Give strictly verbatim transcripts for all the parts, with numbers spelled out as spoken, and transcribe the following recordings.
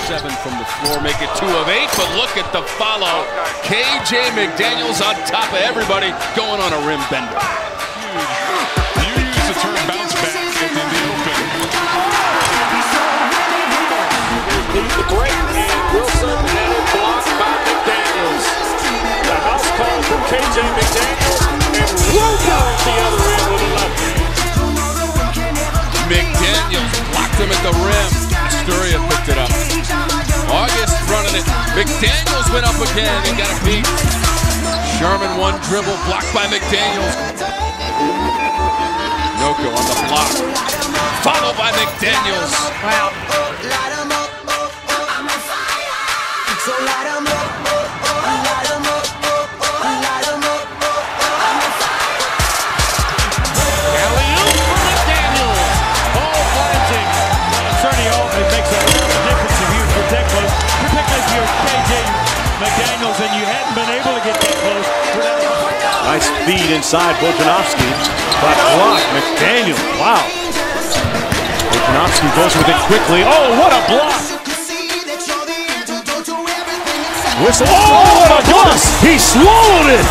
seven from the floor, make it two of eight, but look at the follow. K J McDaniels on top of everybody, going on a rim bender. You use the term bounce back in the open. The break, and Wilson had it blocked by McDaniels. The house call from K J McDaniels, and Wilson the other end with a left. McDaniels blocked him at the rim. Asturia picked it up. August running it. McDaniels went up again and got a beat. Sherman one dribble blocked by McDaniels. Noko on the block. Followed by McDaniels. Wow. McDaniels, and you hadn't been able to get that close. Nice feed inside Bojanovsky, but block McDaniels. Wow. Bojanovsky goes with it quickly. Oh, what a block! Whistle. Oh, what a block! He swallowed it.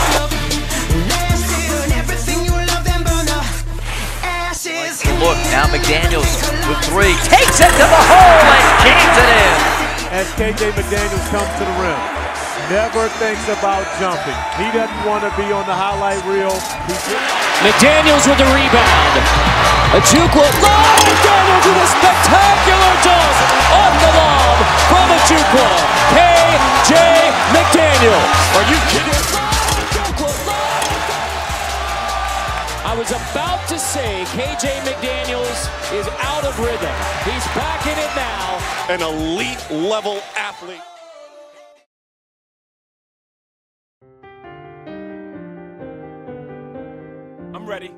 Look, now McDaniels with three, takes it to the hole and cans it in. As K J McDaniels comes to the rim, never thinks about jumping. He doesn't want to be on the highlight reel. McDaniels with the rebound. Achukwu. Oh, McDaniels with a spectacular dunk off the lob from Achukwu. K J McDaniels. Are you kidding? I was about to say K J McDaniels is out of rhythm. He's back in it now. An elite level athlete. I'm ready.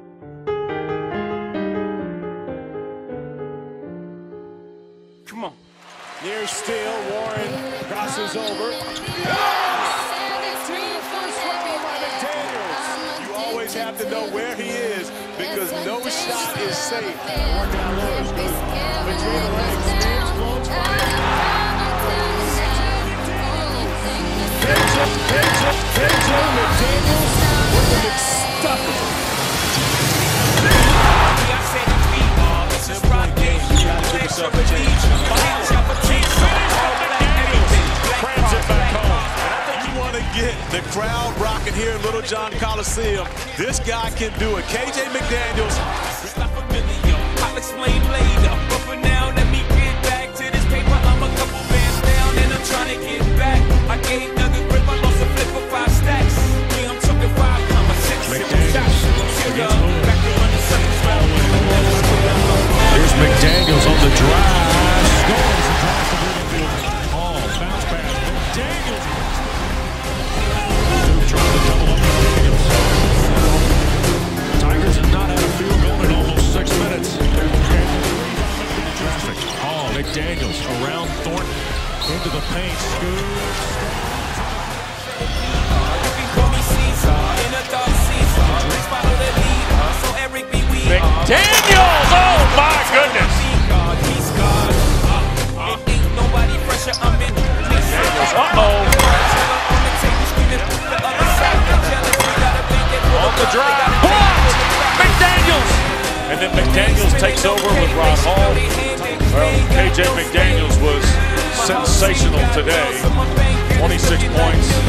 Come on. Near steal, Warren crosses over. You always have to know where he is because no shot is safe. Working on those. Between the legs, stands close. K J McDaniels with an extravagant. Crams it back home. And I think you want to get the crowd rocking here in Little John Coliseum. This guy can do it. K J McDaniels. I'll explain later, but for now, let me get back to this paper. I'm a couple bands down and I'm trying to get back. I gave Doug a grip, I lost a flip for five stacks. Me, I'm talking five, comma six. Here's McDaniels on the drive. Scores across the midfield. Ball, bounce pass. McDaniels. Trying to double up McDaniels. Tigers have not had a field goal in almost six minutes. Traffic. Oh, McDaniels around Thornton into the paint. Scoots. You can call me Caesar in a dark Caesar. Let's follow the leader. So Eric B. We McDaniels! Oh my goodness! He's God. Ain't nobody pressure. I'm in. Uh-oh. On the drive. Blocked! McDaniels! And then McDaniels takes over with Ron Hall. Well, K J McDaniels was sensational today. twenty-six points.